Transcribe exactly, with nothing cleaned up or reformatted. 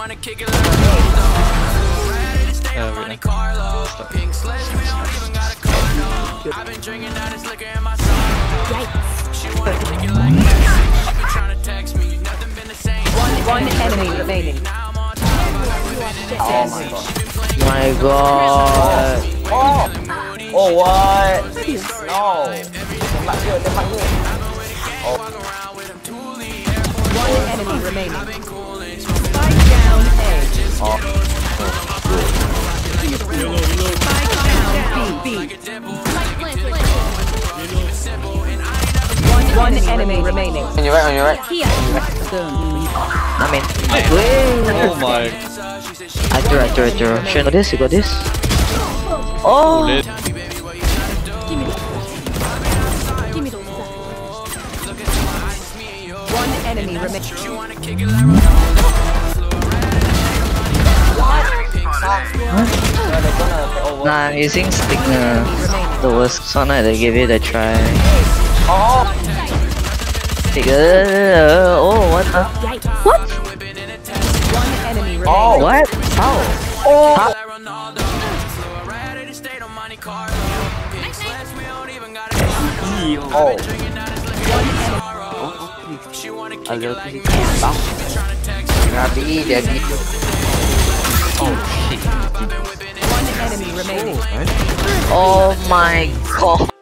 One enemy remaining. Oh my god. Oh! Oh what? No! Tembak dia, tembak dia. Oh. One enemy remaining. Spike down A. Oh. Spike down B. One, one enemy remaining. On your right, on your right. I mean, Oh my. I threw, I threw, I threw. Sure, you got this, you got this. Oh, Oh! lit. One enemy remaining. Nah, I'm using stick na. The worst one I give it a try. Oh! Stick, uh, oh, what the? What? One enemy remaining. Oh! What? How? Oh! How? Oh! Hello, Grabe, jadi. oh shit. One enemy remaining. Oh my god.